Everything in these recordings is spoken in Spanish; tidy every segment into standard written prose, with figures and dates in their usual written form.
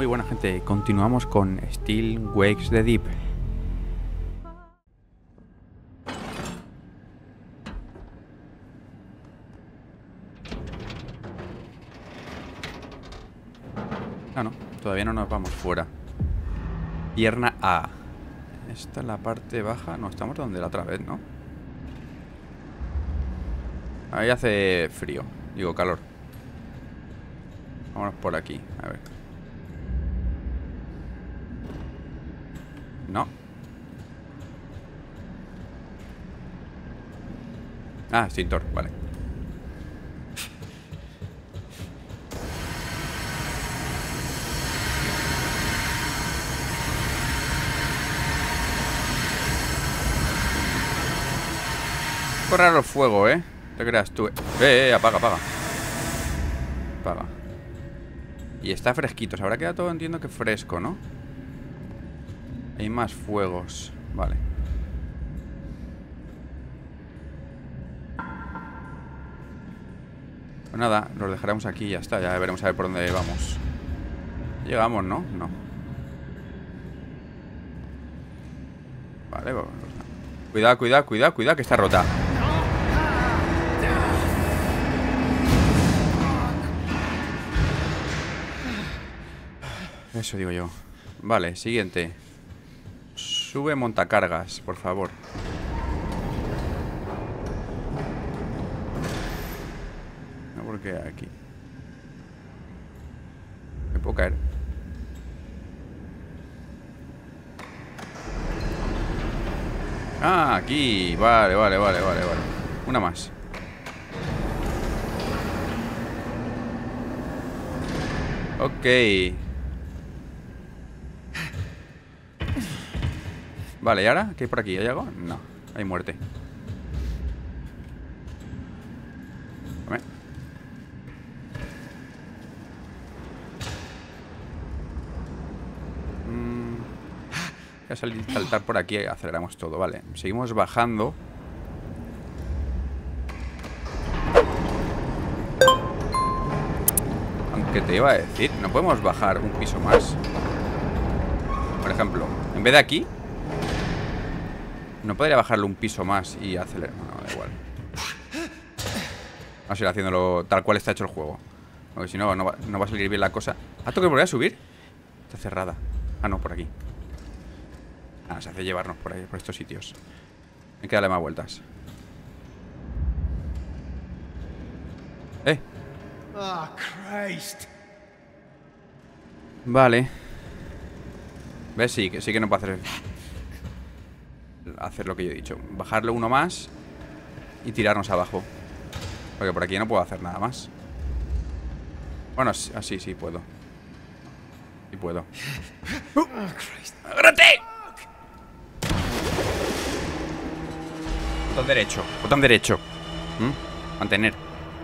Muy buena gente, continuamos con Still Wakes the Deep. Ah, no, todavía no nos vamos fuera. Pierna A. Esta es la parte baja. No, estamos donde la otra vez, ¿no? Ahí hace frío. Digo, calor. Vámonos por aquí, a ver. No. Ah, extintor, vale. Raro el fuego, ¿eh? Te creas tú. Apaga, apaga. Apaga. Y está fresquito. Se habrá quedado todo, entiendo que fresco, ¿no? Hay más fuegos. Vale. Pues nada, los dejaremos aquí y ya está. Ya veremos a ver por dónde vamos. Llegamos, ¿no? No. Vale, vamos. Cuidado, cuidado, cuidado, cuidado, que está rota. Eso digo yo. Vale, siguiente. Sube montacargas, por favor. No, porque aquí me puedo caer. Ah, aquí. Vale, vale, vale, vale, vale. Una más. Ok. Vale, ¿y ahora? ¿Qué hay por aquí? ¿Hay algo? No, hay muerte. Dame. Voy a saltar por aquí. Aceleramos todo, vale. Seguimos bajando. Aunque te iba a decir, no podemos bajar un piso más. Por ejemplo, en vez de aquí, no podría bajarlo un piso más y acelerar. No, da igual. Vamos a ir haciéndolo tal cual está hecho el juego, porque si no, no va a salir bien la cosa. ¿Ah, tengo que volver a subir? Está cerrada. Ah, no, por aquí. Ah, se hace llevarnos por ahí, por estos sitios. Hay que darle más vueltas. Oh, Christ. Vale. ¿Ves? Sí que no puedo hacer lo que yo he dicho. Bajarle uno más y tirarnos abajo. Porque por aquí no puedo hacer nada más. Bueno, así sí puedo. Sí puedo. ¡Agárrate! Botón derecho. Botón derecho. Mantener.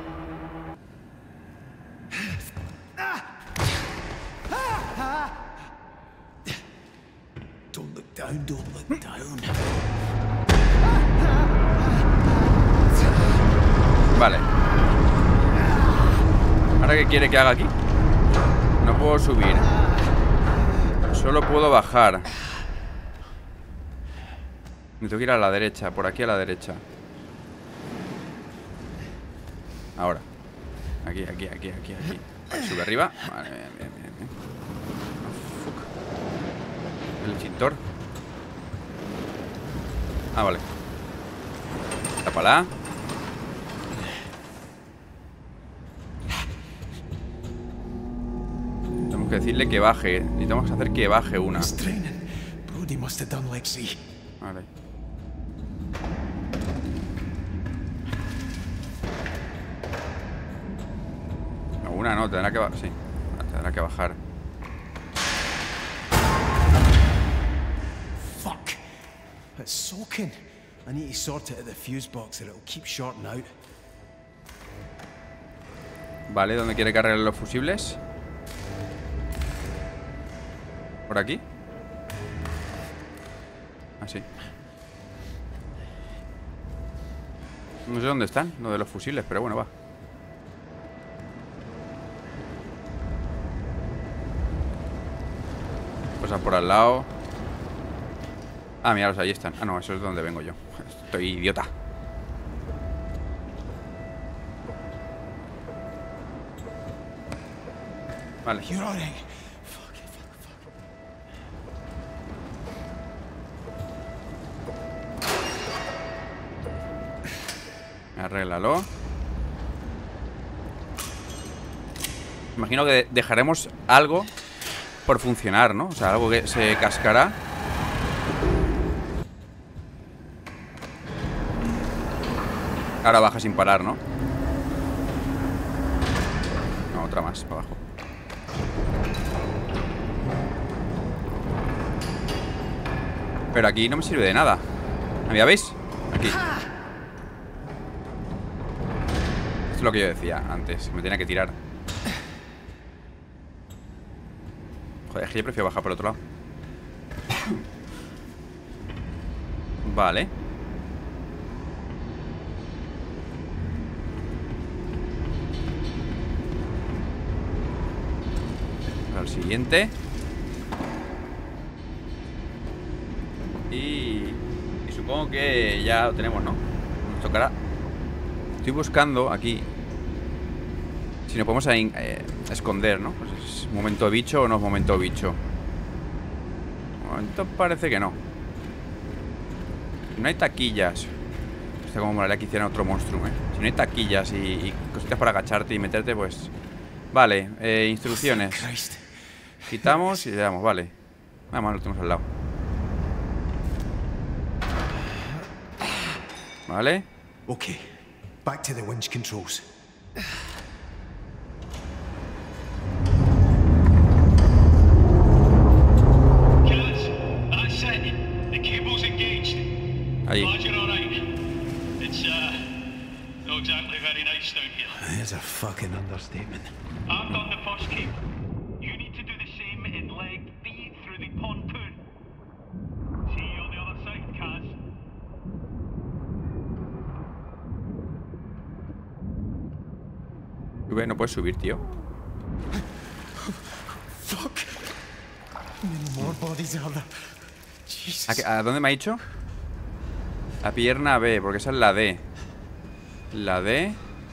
Don't look down, don't look down. Vale. ¿Ahora qué quiere que haga aquí? No puedo subir. Solo puedo bajar. Me tengo que ir a la derecha. Por aquí a la derecha. Ahora. Aquí. Vale, sube arriba. Vale, bien. Oh, fuck. El extintor. Ah, vale. Tápala. Tenemos que decirle que baje. Necesitamos hacer que baje una. Brody must have done Lexi. Vale. No, una no, tendrá que bajar. Sí, tendrá que bajar. Fuck. It's soaking. I need to sort it at the fuse box or it'll keep shorting out. Vale, ¿dónde quiere cargar los fusibles? ¿Por aquí? Así. No sé dónde están, lo de los fusibles, pero bueno, va. pasar por al lado. Ah, miralos, ahí están. Ah, no, eso es donde vengo yo. Estoy idiota. Vale. You're all right. Arréglalo. Imagino que dejaremos algo por funcionar, ¿no? O sea, algo que se cascará. Ahora baja sin parar, ¿no? No, otra más, para abajo. Pero aquí no me sirve de nada. ¿Ya veis? Aquí. Esto es lo que yo decía antes. Me tenía que tirar. Joder, es que yo prefiero bajar por el otro lado. Vale. Al siguiente. Y supongo que ya lo tenemos, ¿no? Nos tocará. Estoy buscando aquí si nos podemos esconder, ¿no? Pues es momento bicho o no es momento bicho. De momento parece que no. Si no hay taquillas. Está como molaría que hicieran otro monstruo, ¿eh? Si no hay taquillas y cositas para agacharte y meterte, pues... Vale, instrucciones. Quitamos y le damos, vale. Vamos, lo tenemos al lado. Vale. Okay, back to the winch controls. Ahí. There's a fucking understatement. I've done the first cable. You need to do the same in leg B through the pontoon. See you on the other side, Kaz. No puedes subir, tío. Fuck. Many more bodies are there. Jesus. ¿A dónde me ha dicho? La pierna B, porque esa es la D. La D.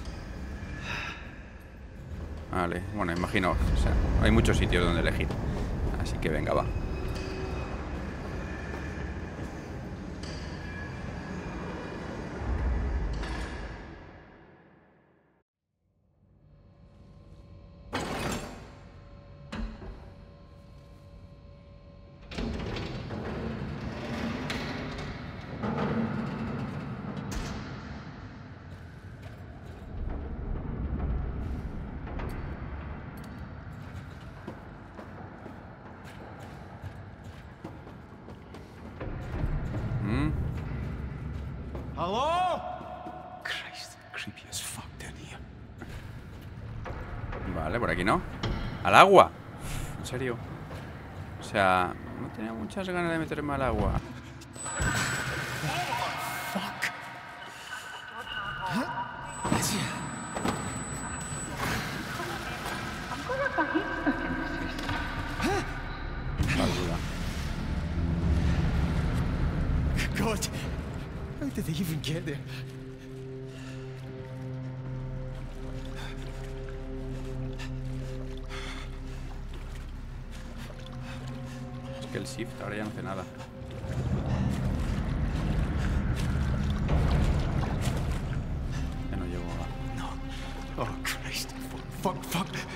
Vale, bueno, imagino. O sea, hay muchos sitios donde elegir. Así que venga, va. Hello? Christ, creepy as fuck down here. Vale, por aquí no. ¡Al agua! En serio. O sea, no tenía muchas ganas de meterme al agua. Fuck. God, how did they even get there? Es que el shift ahora ya no hace nada. Ya no llego a... No. Oh, Christ. Fuck, fuck, fuck.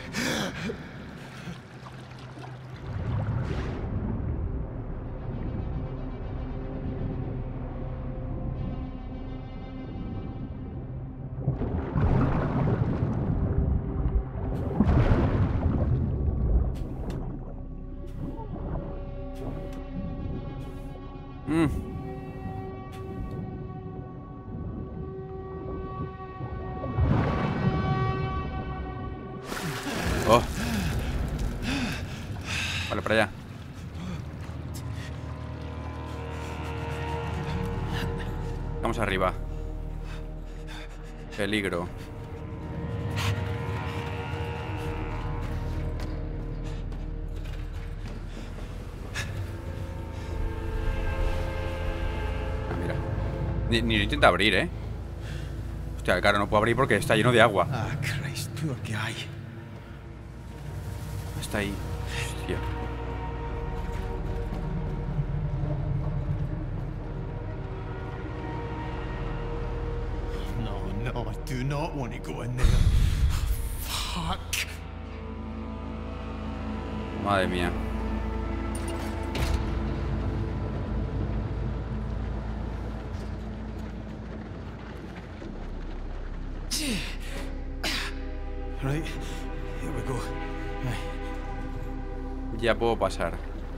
Oh. Vale, para allá. Vamos arriba. Peligro. Ni lo intenta abrir, ¿eh? Hostia, claro, no puedo abrir porque está lleno de agua. Ah, Christ, poor guy. Está ahí. Hostia. No, I do not want to go in there. Fuck. Madre mía. Right, here we go. Ya puedo pasar.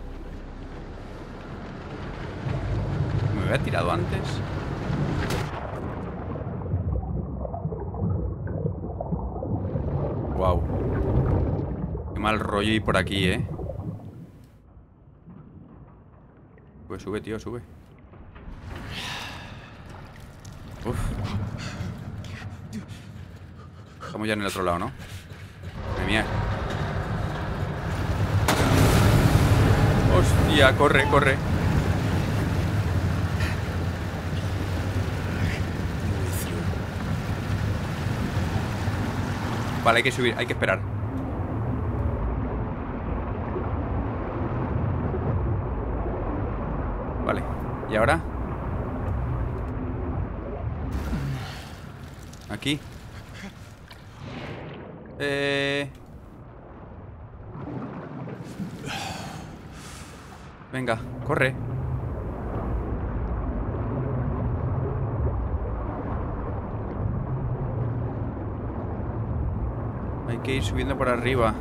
¿Me había tirado antes? Wow. Qué mal rollo ir por aquí, ¿eh? Pues sube, tío, sube. Uf. Estamos ya en el otro lado, ¿no? Madre mía. Hostia, corre, corre. Vale, hay que subir, hay que esperar. Vale, ¿y ahora? Aquí. Venga, corre. Hay que ir subiendo por arriba.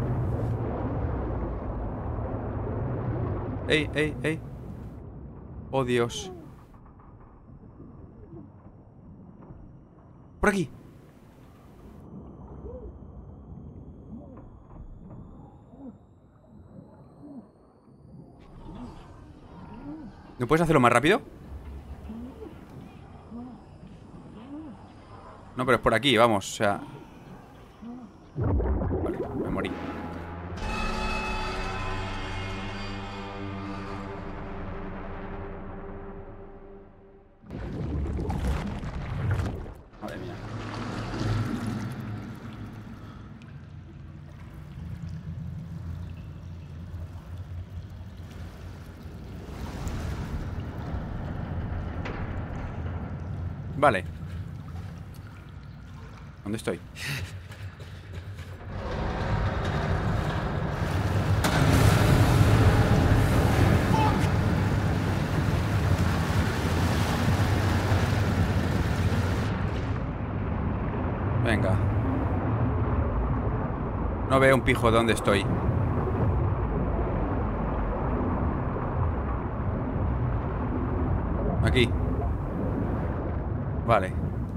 ¡Ey, ey, ey! ¡Oh, Dios! ¡Por aquí! ¿No puedes hacerlo más rápido? No, pero es por aquí, vamos, o sea... Vale, me morí. Madre mía. Vale. ¿Dónde estoy? Venga. No veo un pijo de dónde estoy. Aquí. Vale.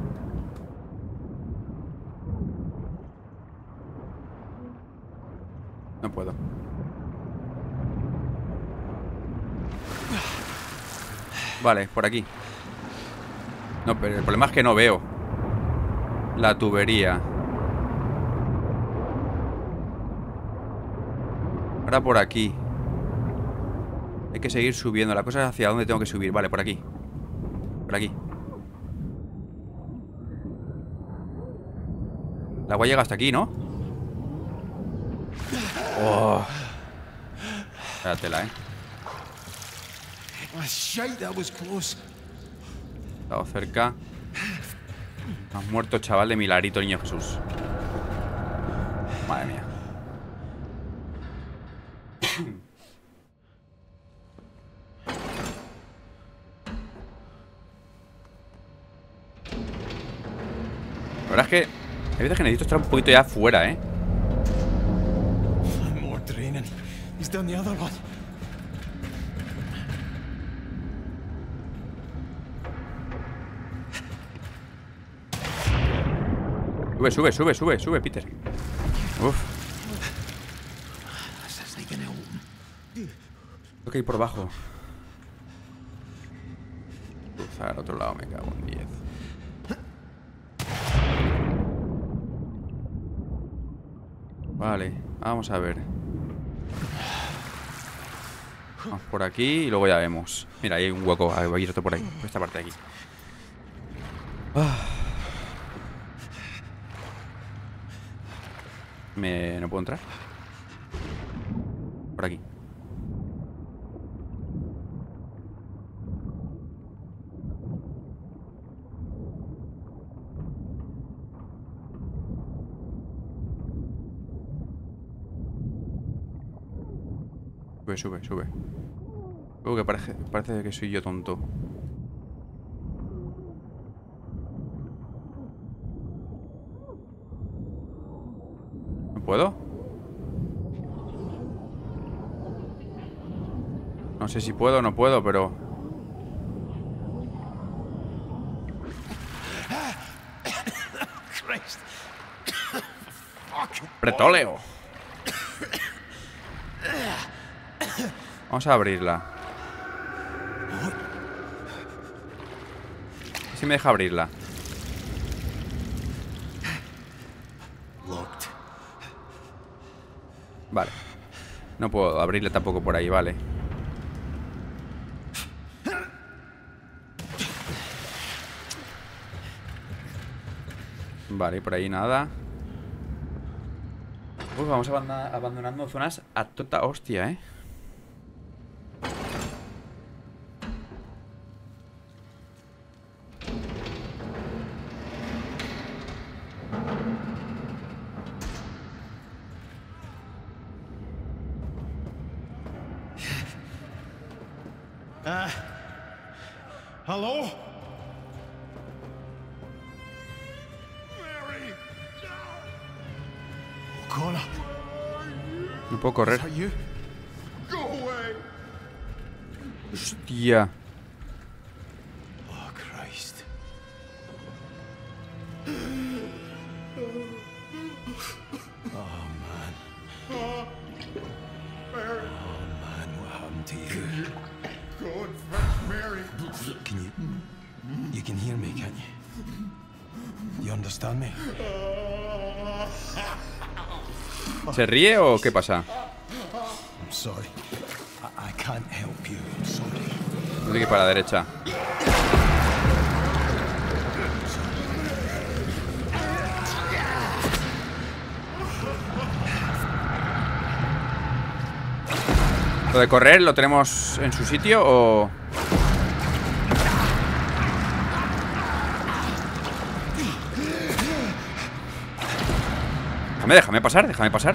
No puedo. Vale, por aquí. No, pero el problema es que no veo la tubería. Ahora por aquí. Hay que seguir subiendo. La cosa es hacia dónde tengo que subir. Vale, por aquí. Por aquí. El agua llega hasta aquí, ¿no? Oh. Espératela, ¿eh? Oh, shite, that was close. He estado cerca. Has muerto, chaval, de milagrito, niño Jesús. Madre mía. La verdad es que hay veces que necesito estar un poquito ya afuera, ¿eh? More draining. He's done the other one. Sube, sube, sube, sube, sube, Peter. Uf. Tengo que ir por abajo. Cruzar al otro lado, me cago en 10. Vale, vamos a ver. Vamos por aquí y luego ya vemos. Mira, hay un hueco. Hay otro por ahí, por esta parte de aquí. ¿No puedo entrar? Por aquí. Sube, sube, sube. Que parece que soy yo tonto. ¿No puedo? No sé si puedo o no puedo, pero... ¡Pretóleo! Vamos a abrirla. Si me deja abrirla. Vale. No puedo abrirle tampoco por ahí, vale. Vale, por ahí nada. Vamos abandonando zonas a tota hostia, ¿eh? Hello? O'Connor. No puedo correr. Is that you? Hostia. Oh, Christ. Oh, man. Oh, man, what happened to you? God, fetch Mary. Can you... You can hear me, can't you? You understand me? ¿Se ríe o qué pasa? I'm sorry. I can't help you. I'm sorry. Tengo que ir para la derecha. ¿Lo de correr lo tenemos en su sitio o...? Déjame pasar, déjame pasar.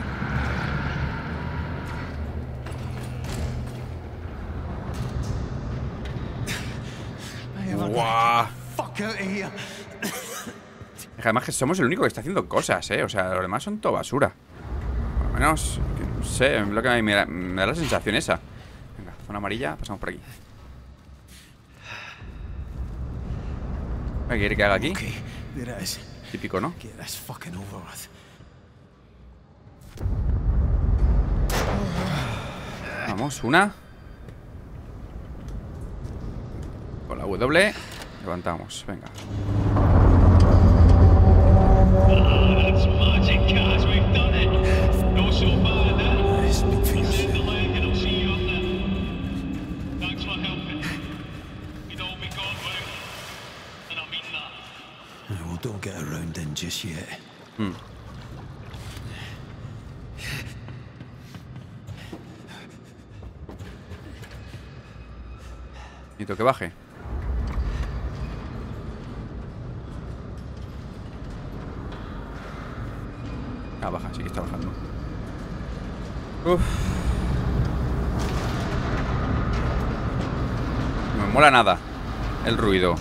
¡Guau! Además que somos el único que está haciendo cosas, ¿eh? O sea, los demás son todo basura. Por lo menos, no sé, lo que me da la sensación esa. Venga, zona amarilla, pasamos por aquí. ¿Qué quiere que haga aquí? Típico, ¿no? Vamos, una. Con la W. Levantamos, venga. That's magic, Kaz. We've done it. No so bad, eh? Send the leg and I'll see you up there. Thanks for helping. You'd all be gone well. And I mean that. Well, don't get around in just yet. Necesito que baje. Ah, baja, sí que está bajando. Uf. No me mola nada el ruido.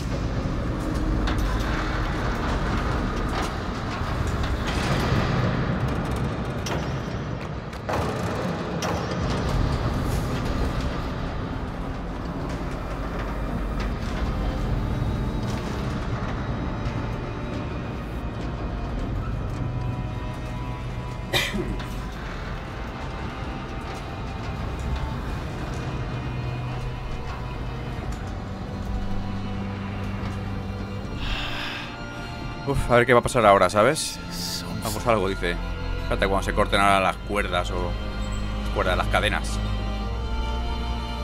Uf, a ver qué va a pasar ahora, ¿sabes? Vamos, algo, dice. Espérate cuando se corten ahora las cuerdas o... las cuerdas, las cadenas.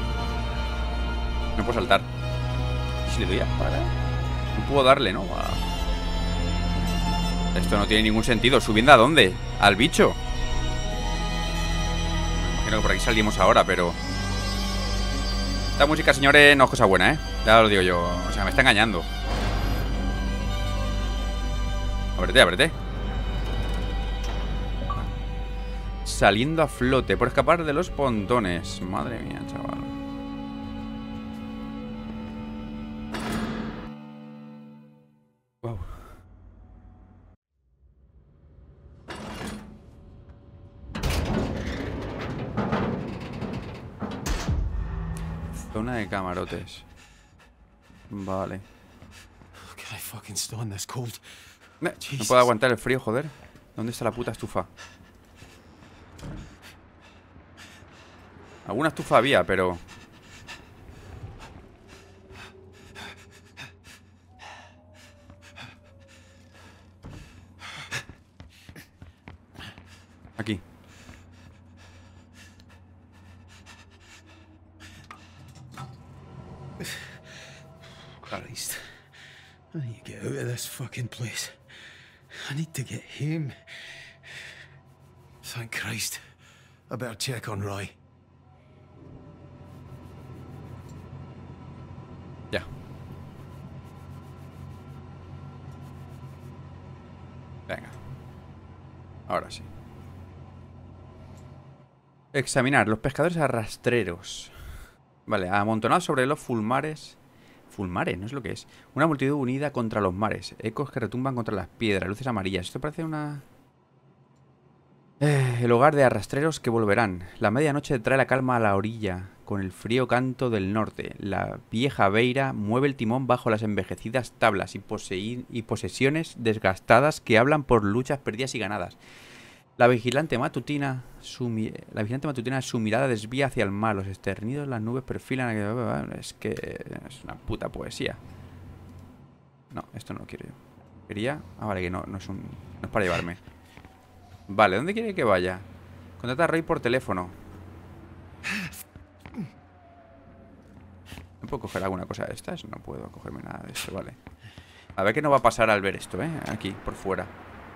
No puedo saltar. ¿Y si le doy a parar? No puedo darle, ¿no? Esto no tiene ningún sentido. ¿Subiendo a dónde? ¿Al bicho? Imagino que por aquí salimos ahora, pero... Esta música, señores, no es cosa buena, ¿eh? Ya lo digo yo. O sea, me está engañando. Ábrete, ábrete. Saliendo a flote por escapar de los pontones. Madre mía, chaval. Wow. Zona de camarotes. Vale. Can I fucking stand this cold? No puedo aguantar el frío, joder. ¿Dónde está la puta estufa? Alguna estufa había, pero... Aquí. Christ. I need to get out of this fucking place. I need to get home. Thank Christ. I better check on Roy. Ya. Venga. Ahora sí. Examinar los pescadores arrastreros. Vale, amontonados sobre los fulmares. Fulmares, no es lo que es. Una multitud unida contra los mares. Ecos que retumban contra las piedras. Luces amarillas. Esto parece una... el hogar de arrastreros que volverán. La medianoche trae la calma a la orilla. Con el frío canto del norte. La vieja beira mueve el timón bajo las envejecidas tablas y posesiones desgastadas que hablan por luchas perdidas y ganadas. La vigilante matutina, su mirada desvía hacia el mar. Los esternidos, las nubes perfilan. Es que es una puta poesía. No, esto no lo quiero yo. Quería... Ah, vale, que no es un... No es para llevarme. Vale, ¿dónde quiere que vaya? Contrata a Roy por teléfono. ¿No puedo coger alguna cosa de estas? No puedo cogerme nada de esto, vale. A ver qué nos va a pasar al ver esto, ¿eh? Aquí, por fuera.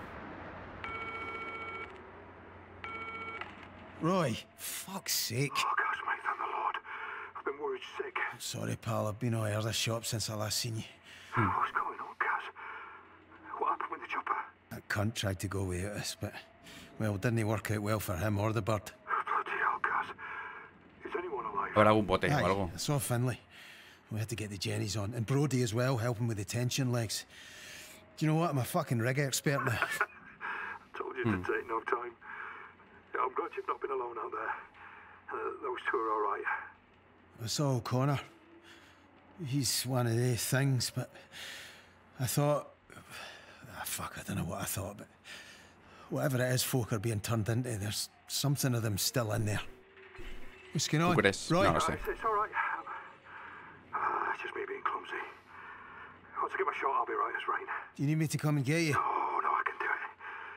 Roy, fuck's sake. Oh, gosh, mate, thank the Lord. I've been worried sick. Sorry, pal, I've been away out of the shop since I last seen you. What's going on, Kaz? What happened with the chopper? That cunt tried to go without us, but, well, didn't work out well for him or the bird. Bloody hell, Kaz. Is anyone alive? Habrá algún bote o Aye, algo. I saw Finlay. We had to get the Jennies on. And Brody as well, helping with the tension legs. Do you know what? I'm a fucking rig expert now. Told you to take no time. Yeah, I'm glad you've not been alone out there. Those two are all right. I saw O'Connor. He's one of these things, but I thought... Ah, fuck, I don't know what I thought, but... Whatever it is folk are being turned into, there's something of them still in there. What's going on? ¿Tú crees? Roy? No lo sé. It's all right. It's just me being clumsy. Once I get my shot, I'll be right as rain. Do you need me to come and get you? Oh, no, I can do it.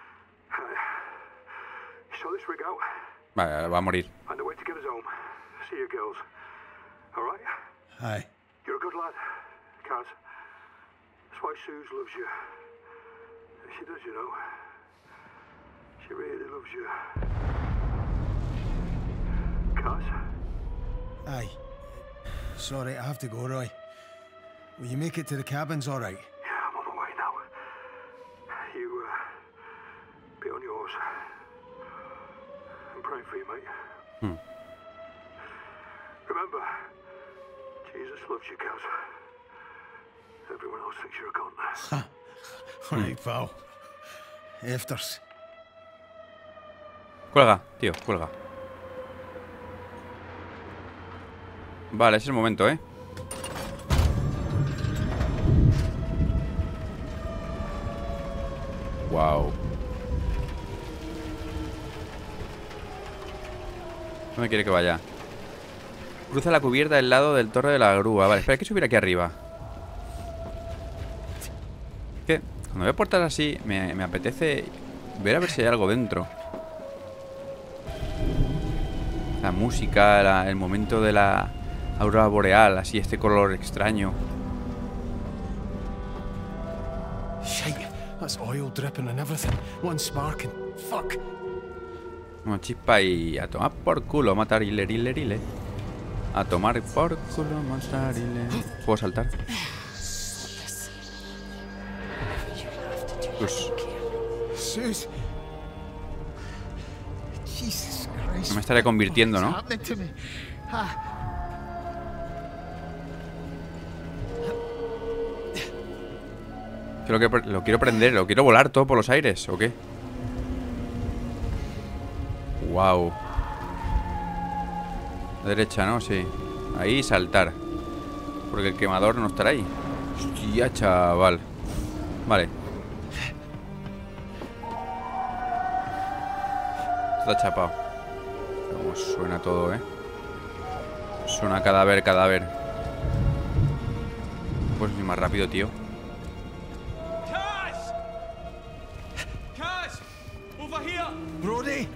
Saw this rig out. Vale, va a morir. And the way to get us home. See you, girls. All right? Aye. You're a good lad, Kaz. That's why Suze loves you. She does, you know. She really loves you. Kaz? Aye. Sorry, I have to go, Roy. Will you make it to the cabins all right? Yeah, I'm on my way now. You, be on yours. I'm praying for you, mate. Remember, Jesus loves you, Kaz. Everyone else thinks you're a cunt. All right, pal. Afters. Cuelga, tío, cuelga. Vale, es el momento, ¿eh? Wow. ¿Dónde quiere que vaya? Cruza la cubierta del lado del torre de la grúa. Vale, espera, hay que subir aquí arriba. ¿Qué? Cuando veo puertas así, me apetece ver a ver si hay algo dentro. La música, el momento de la aurora boreal, así, este color extraño. Shite. That's oil dripping and everything. One spark and fuck. Como chispa y a tomar por culo, matar hilerile. A tomar por culo, matar hilerile. ¿Puedo saltar? Pues, Sus. Jesus Christ. no me estaré convirtiendo, ¿no? What's happening to me? Lo quiero prender, lo quiero volar todo por los aires, ¿o qué? Wow. Derecha, ¿no? Sí. Ahí saltar. Porque el quemador no estará ahí. Hostia, chaval. Vale. Está chapado. Cómo suena todo, ¿eh? Suena cadáver, cadáver. Pues ni más rápido, tío. Brody!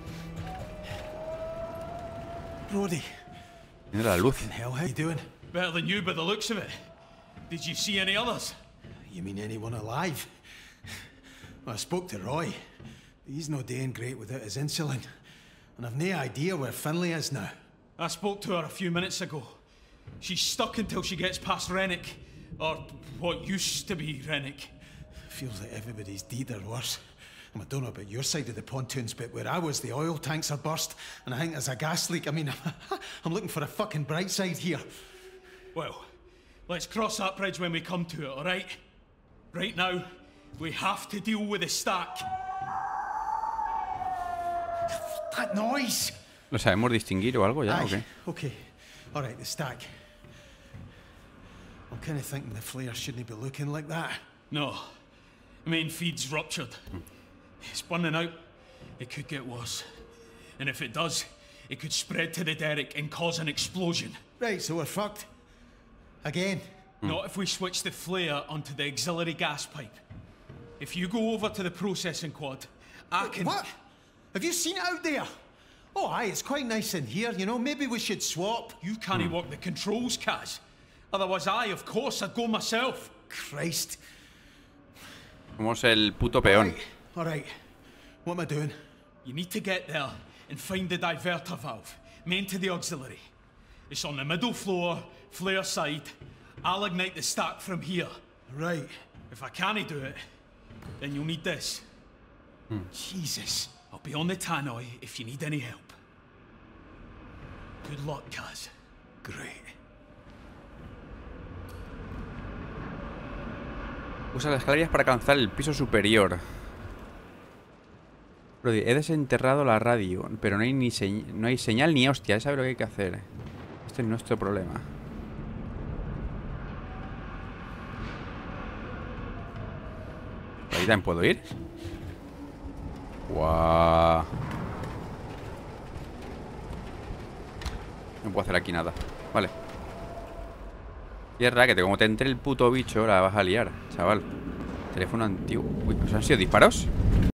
Brody. Mira la luz. Fucking hell, how you doing? Better than you by the looks of it. Did you see any others? You mean anyone alive? Well, I spoke to Roy. He's no doing great without his insulin. And I've no idea where Finlay is now. I spoke to her a few minutes ago. She's stuck until she gets past Rennick. Or what used to be Rennick. Feels like everybody's dead or worse. And I don't know about your side of the pontoons, but where I was, the oil tanks are burst, and I think there's a gas leak. I mean, I'm looking for a fucking bright side here. Well, let's cross that bridge when we come to it, alright? Right now, we have to deal with the stack. That noise! ¿Lo sabemos distinguir o algo ya? ¿O qué? Okay. All right, the stack. I'm kind of thinking the flare shouldn't be looking like that. No. Main feed's ruptured. It's burning out. It could get worse. And if it does, it could spread to the derrick and cause an explosion. Right, so we're fucked. Again. Not if we switch the flare onto the auxiliary gas pipe. If you go over to the processing quad, I can... What? Have you seen it out there? Oh, aye, it's quite nice in here, you know. Maybe we should swap. You can't work the controls, Kaz. Otherwise, of course, I'd go myself. Christ. Somos el puto peón. All right. What am I doing? You need to get there and find the diverter valve, main to the auxiliary. It's on the middle floor, flare side. I'll ignite the stack from here. Right. If I can't do it, then you'll need this. Jesus. I'll be on the tannoy if you need any help. Good luck, Kaz. Great. Usa las escaleras para alcanzar el piso superior. Brody, he desenterrado la radio, pero no hay señal ni hostia. Él sabe lo que hay que hacer. Este es nuestro problema. ¿Ahí también puedo ir? Guau. No puedo hacer aquí nada. Vale. Tierra, que como te entre el puto bicho, la vas a liar, chaval. Teléfono antiguo. Uy, ¿pues han sido disparos?